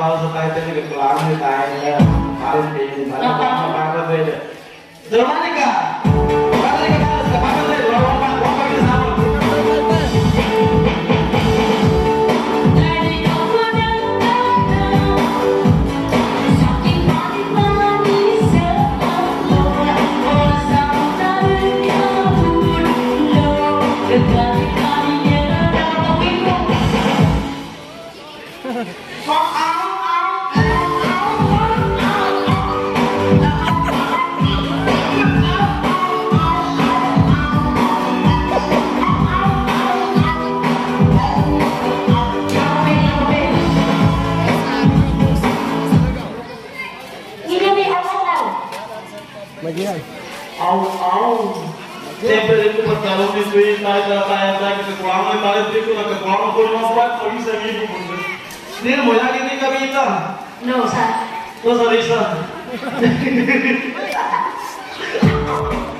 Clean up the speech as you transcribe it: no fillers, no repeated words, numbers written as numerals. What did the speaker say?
mahal sa tayo tayo nagkulangan na tayo na parang din parang din Dramatic ka! Dramatic ka ba? Kapag din, wapag ka sa ako Magian. Siyempre rin kung magkaroon ni Sway tayo kekurangan tayo dito nagkekurangan ko yung mga pag isa nito po. Hindi mo, lagi din kami ito. No, sa... No, sa Lisa.